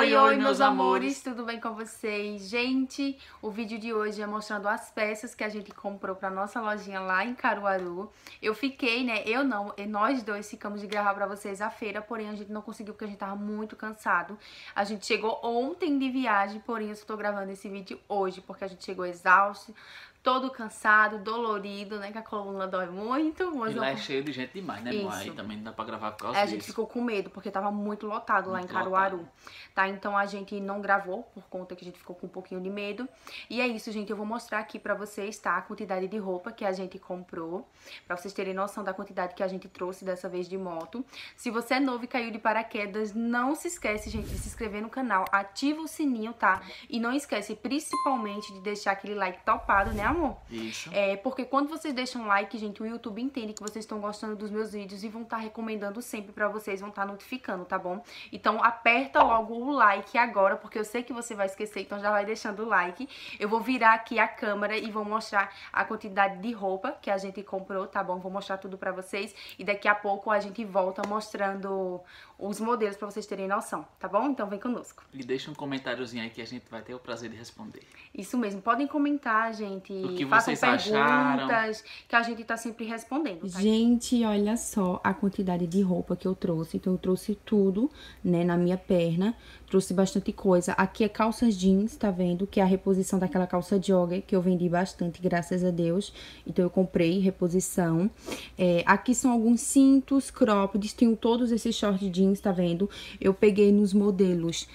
Oi, meus amores, tudo bem com vocês? Gente, o vídeo de hoje é mostrando as peças que a gente comprou pra nossa lojinha lá em Caruaru. Eu fiquei, né, nós dois ficamos de gravar pra vocês a feira, porém a gente não conseguiu porque a gente tava muito cansado. A gente chegou ontem de viagem, porém eu só tô gravando esse vídeo hoje porque a gente chegou exausto, todo cansado, dolorido, né, que a coluna dói muito. Mas e lá é cheio de gente demais, né, amor? Aí também não dá pra gravar por causa disso. A gente ficou com medo, porque tava muito lotado lá em Caruaru, tá? Então a gente não gravou, por conta que a gente ficou com um pouquinho de medo. E é isso, gente, eu vou mostrar aqui pra vocês, tá? A quantidade de roupa que a gente comprou, pra vocês terem noção da quantidade que a gente trouxe dessa vez de moto. Se você é novo e caiu de paraquedas, não se esquece, gente, de se inscrever no canal, ativa o sininho, tá? E não esquece, principalmente, de deixar aquele like topado, né, amor? Isso. Porque quando vocês deixam like, gente, o YouTube entende que vocês estão gostando dos meus vídeos e vão estar recomendando sempre pra vocês, vão estar notificando, tá bom? Então aperta logo o like agora, porque eu sei que você vai esquecer, então já vai deixando o like. Eu vou virar aqui a câmera e vou mostrar a quantidade de roupa que a gente comprou, tá bom? Vou mostrar tudo pra vocês e daqui a pouco a gente volta mostrando os modelos pra vocês terem noção, tá bom? Então vem conosco. E deixa um comentáriozinho aí que a gente vai ter o prazer de responder. Isso mesmo, podem comentar, gente. O que façam vocês acharam, que a gente tá sempre respondendo, tá? Gente, olha só a quantidade de roupa que eu trouxe. Então eu trouxe tudo, né, na minha perna. Trouxe bastante coisa. Aqui é calças jeans, tá vendo? Que é a reposição daquela calça jogger, que eu vendi bastante, graças a Deus. Então eu comprei reposição. Aqui são alguns cintos, croppeds, tenho todos esses short jeans, tá vendo? Eu peguei nos modelos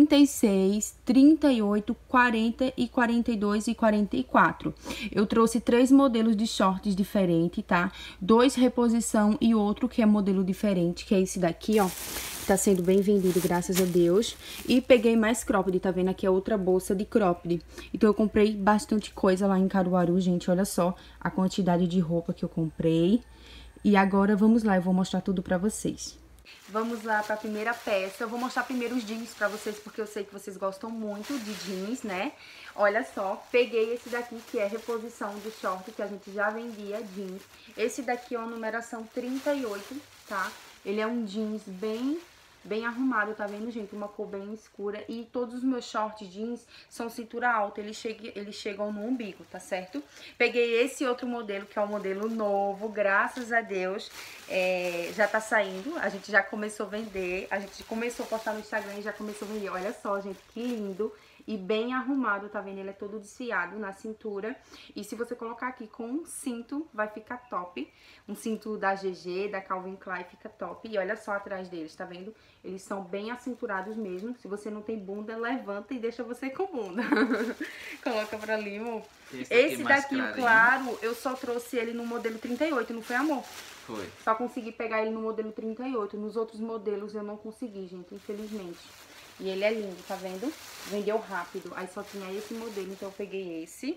36, 38, 40 e 42 e 44. Eu trouxe 3 modelos de shorts diferentes, tá? 2 reposição e outro que é modelo diferente, que é esse daqui, ó. Tá sendo bem vendido, graças a Deus. E peguei mais cropped, tá vendo? Aqui é outra bolsa de cropped. Então eu comprei bastante coisa lá em Caruaru, gente. Olha só a quantidade de roupa que eu comprei. E agora vamos lá, eu vou mostrar tudo pra vocês. Vamos lá pra primeira peça. Eu vou mostrar primeiro os jeans pra vocês, porque eu sei que vocês gostam muito de jeans, né? Olha só, peguei esse daqui, que é reposição de short, que a gente já vendia jeans. Esse daqui é uma numeração 38, tá? Ele é um jeans bem arrumado, tá vendo, gente? Uma cor bem escura. E todos os meus shorts jeans são cintura alta, eles chegam no umbigo, tá certo? Peguei esse outro modelo, que é um modelo novo, graças a Deus. Já tá saindo, a gente já começou a vender, a gente começou a postar no Instagram e já começou a vender. Olha só, gente, que lindo e bem arrumado, tá vendo? Ele é todo desfiado na cintura. E se você colocar aqui com um cinto, vai ficar top. Um cinto da GG, da Calvin Klein, fica top. E olha só atrás deles, tá vendo? Eles são bem acinturados mesmo. Se você não tem bunda, levanta e deixa você com bunda. Coloca pra ali, amor. Esse daqui, o claro, eu só trouxe ele no modelo 38, não foi, amor? Foi. Só consegui pegar ele no modelo 38. Nos outros modelos eu não consegui, gente, infelizmente. E ele é lindo, tá vendo? Vendeu rápido. Aí só tinha esse modelo, então eu peguei esse.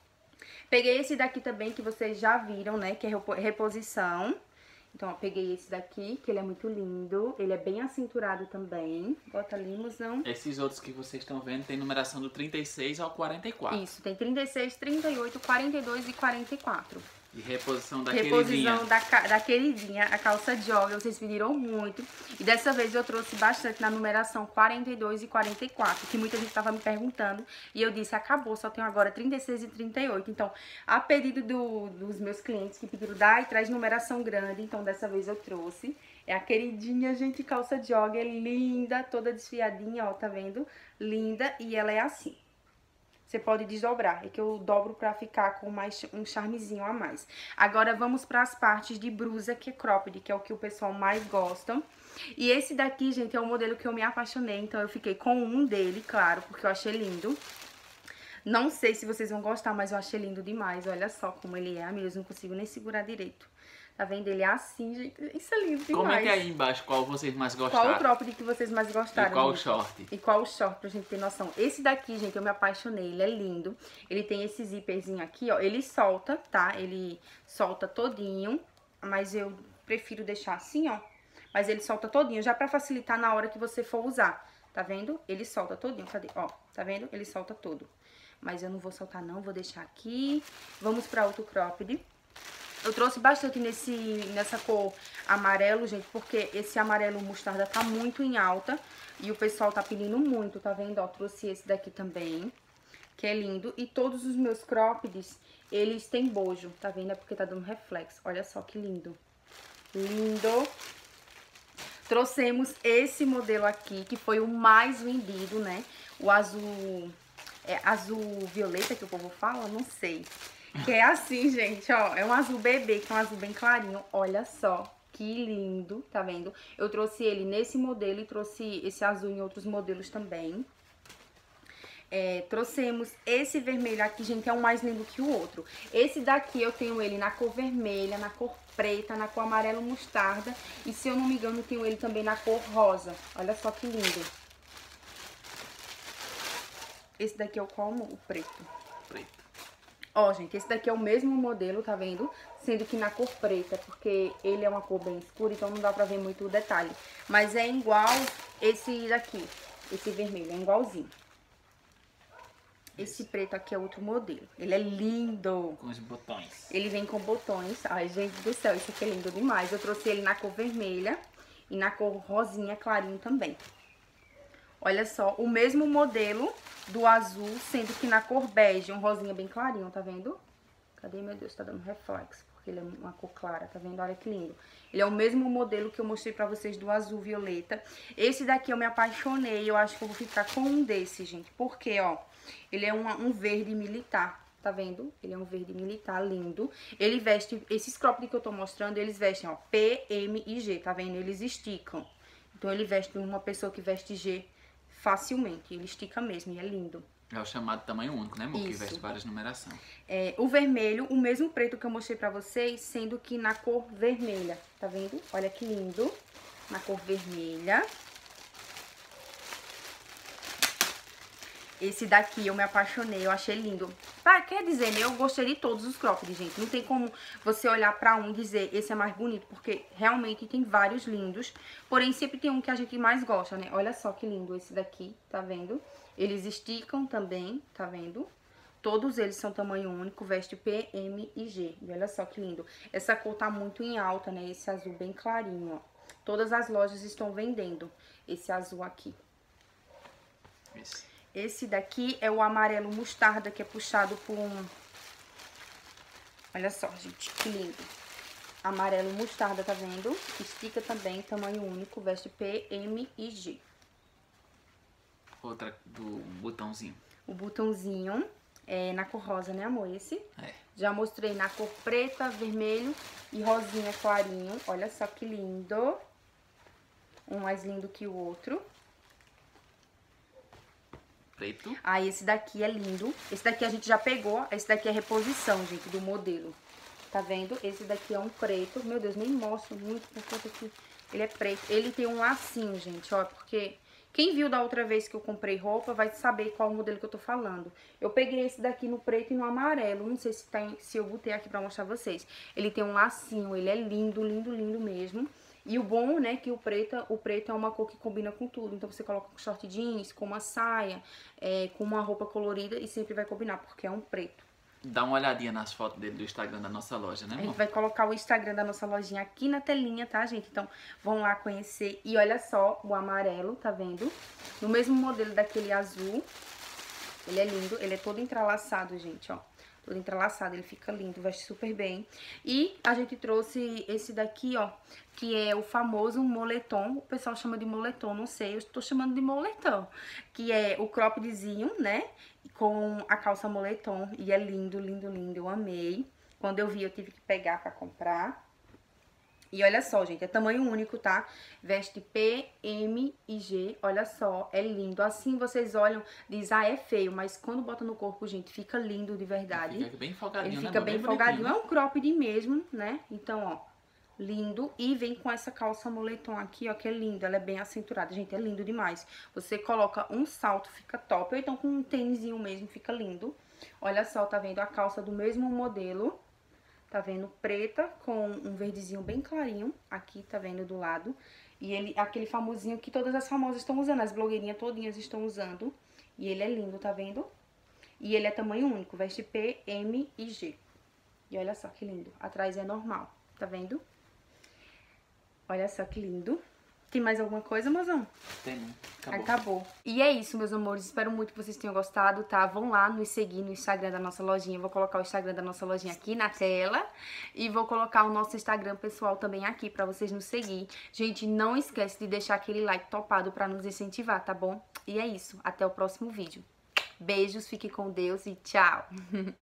Peguei esse daqui também, que vocês já viram, né? Que é reposição. Então, ó, peguei esse daqui, que ele é muito lindo. Ele é bem acinturado também. Bota ali, mozão. Esses outros que vocês estão vendo tem numeração do 36 ao 44. Isso, tem 36, 38, 42 e 44. E reposição da queridinha. Da queridinha, a calça jogger, vocês pediram muito. E dessa vez eu trouxe bastante na numeração 42 e 44, que muita gente tava me perguntando. E eu disse, acabou, só tenho agora 36 e 38. Então, a pedido dos meus clientes que pediram, dá e traz numeração grande. Então, dessa vez eu trouxe. É a queridinha, gente, calça jogger, linda, toda desfiadinha, ó, tá vendo? Linda, e ela é assim. Você pode desdobrar, é que eu dobro pra ficar com mais um charmezinho a mais. Agora vamos para as partes de blusa, que é cropped, que é o que o pessoal mais gosta. E esse daqui, gente, é o modelo que eu me apaixonei, então eu fiquei com um dele, claro, porque eu achei lindo. Não sei se vocês vão gostar, mas eu achei lindo demais, olha só como ele é, amigas, não consigo nem segurar direito. Tá vendo? Ele é assim, gente. Isso é lindo demais. Comenta aí embaixo qual vocês mais gostaram. Qual o cropped que vocês mais gostaram, E qual gente? o short. E qual o short, pra gente ter noção. Esse daqui, gente, eu me apaixonei. Ele é lindo. Ele tem esse zíperzinho aqui, ó. Ele solta, tá? Ele solta todinho. Mas eu prefiro deixar assim, ó. Mas ele solta todinho, já pra facilitar na hora que você for usar. Tá vendo? Ele solta todinho. Cadê? Ó, tá vendo? Ele solta todo. Mas eu não vou soltar, não. Vou deixar aqui. Vamos pra outro cropped. Eu trouxe bastante nessa cor amarelo, gente, porque esse amarelo mostarda tá muito em alta e o pessoal tá pedindo muito, tá vendo? Ó, trouxe esse daqui também, que é lindo. E todos os meus croppeds, eles têm bojo, tá vendo? É porque tá dando reflexo. Olha só que lindo. Lindo. Trouxemos esse modelo aqui, que foi o mais vendido, né? O azul... É azul violeta que o povo fala? Não sei. Que é assim, gente, ó. É um azul bebê, que é um azul bem clarinho. Olha só que lindo, tá vendo? Eu trouxe ele nesse modelo e trouxe esse azul em outros modelos também. Trouxemos esse vermelho aqui, gente, é um mais lindo que o outro. Esse daqui eu tenho ele na cor vermelha, na cor preta, na cor amarelo mostarda. E se eu não me engano, eu tenho ele também na cor rosa. Olha só que lindo. Esse daqui é o qual? O preto. Preto. Ó, gente, esse daqui é o mesmo modelo, tá vendo? Sendo que na cor preta, porque ele é uma cor bem escura, então não dá pra ver muito o detalhe. Mas é igual esse daqui, esse vermelho, é igualzinho. Esse preto aqui é outro modelo. Ele é lindo. Com os botões. Ele vem com botões. Ai, gente do céu, esse aqui é lindo demais. Eu trouxe ele na cor vermelha e na cor rosinha clarinho também. Olha só, o mesmo modelo do azul, sendo que na cor bege, um rosinha bem clarinho, tá vendo? Cadê, meu Deus? Tá dando reflexo, porque ele é uma cor clara, tá vendo? Olha que lindo. Ele é o mesmo modelo que eu mostrei pra vocês do azul violeta. Esse daqui eu me apaixonei, eu acho que eu vou ficar com um desse, gente. Porque, ó, ele é um verde militar, tá vendo? Ele é um verde militar lindo. Ele veste, esses cropped que eu tô mostrando, eles vestem, ó, P, M e G, tá vendo? Eles esticam. Então, ele veste uma pessoa que veste G facilmente, ele estica mesmo e é lindo. É o chamado tamanho único, né, amor? Que Isso. veste várias numerações. O vermelho, o mesmo preto que eu mostrei pra vocês, sendo que na cor vermelha, tá vendo? Olha que lindo, na cor vermelha. Esse daqui eu me apaixonei, eu achei lindo. Ah, quer dizer, né? Eu gostei de todos os cropped, gente. Não tem como você olhar pra um e dizer esse é mais bonito, porque realmente tem vários lindos. Porém, sempre tem um que a gente mais gosta, né? Olha só que lindo esse daqui, tá vendo? Eles esticam também, tá vendo? Todos eles são tamanho único, veste P, M e G. E olha só que lindo. Essa cor tá muito em alta, né? Esse azul bem clarinho, ó. Todas as lojas estão vendendo esse azul aqui. Isso. Esse daqui é o amarelo mostarda, que é puxado por um... Olha só, gente, que lindo. Amarelo mostarda, tá vendo? Estica também, tamanho único, veste P, M e G. Outra do botãozinho. O botãozinho é na cor rosa, né, amor? Esse? É. Já mostrei na cor preta, vermelho e rosinha clarinho. Olha só que lindo. Um mais lindo que o outro. Preto. Ah, esse daqui é lindo. Esse daqui a gente já pegou. Esse daqui é reposição, gente, do modelo. Tá vendo? Esse daqui é um preto. Meu Deus, nem mostro muito por conta que ele é preto. Ele tem um lacinho, gente, ó, porque quem viu da outra vez que eu comprei roupa vai saber qual modelo que eu tô falando. Eu peguei esse daqui no preto e no amarelo. Não sei se eu botei aqui pra mostrar vocês. Ele tem um lacinho, ele é lindo, lindo, lindo mesmo. E o bom, né, que o preto é uma cor que combina com tudo. Então, você coloca com short jeans, com uma saia, com uma roupa colorida e sempre vai combinar, porque é um preto. Dá uma olhadinha nas fotos dele do Instagram da nossa loja, né, A amor? gente vai colocar o Instagram da nossa lojinha aqui na telinha, tá, gente? Então, vão lá conhecer. E olha só o amarelo, tá vendo? No mesmo modelo daquele azul. Ele é lindo, ele é todo entrelaçado, gente, ó. Todo entrelaçado, ele fica lindo, veste super bem. E a gente trouxe esse daqui, ó, que é o famoso moletom. O pessoal chama de moletom, não sei, eu estou chamando de moletom. Que é o croppedzinho, né, com a calça moletom. E é lindo, lindo, lindo, eu amei. Quando eu vi, eu tive que pegar pra comprar. E olha só, gente, é tamanho único, tá? Veste P, M e G, olha só, é lindo. Assim vocês olham, diz, ah, é feio, mas quando bota no corpo, gente, fica lindo de verdade. Ele fica bem folgadinho, Ele né, fica amor? bem folgadinho, é um cropped mesmo, né? Então, ó, lindo. E vem com essa calça moletom aqui, ó, que é lindo, ela é bem acinturada, gente, é lindo demais. Você coloca um salto, fica top, ou então com um tênisinho mesmo, fica lindo. Olha só, tá vendo a calça do mesmo modelo. Tá vendo? Preta com um verdezinho bem clarinho. Aqui, tá vendo? Do lado. E ele, aquele famosinho que todas as famosas estão usando. As blogueirinhas todinhas estão usando. E ele é lindo, tá vendo? E ele é tamanho único. Veste P, M e G. E olha só que lindo. Atrás é normal, tá vendo? Olha só que lindo. Tem mais alguma coisa, mozão? Tem não. Acabou. Acabou. E é isso, meus amores. Espero muito que vocês tenham gostado, tá? Vão lá nos seguir no Instagram da nossa lojinha. Vou colocar o Instagram da nossa lojinha aqui na tela. E vou colocar o nosso Instagram pessoal também aqui pra vocês nos seguir. Gente, não esquece de deixar aquele like topado pra nos incentivar, tá bom? E é isso. Até o próximo vídeo. Beijos, fique com Deus e tchau!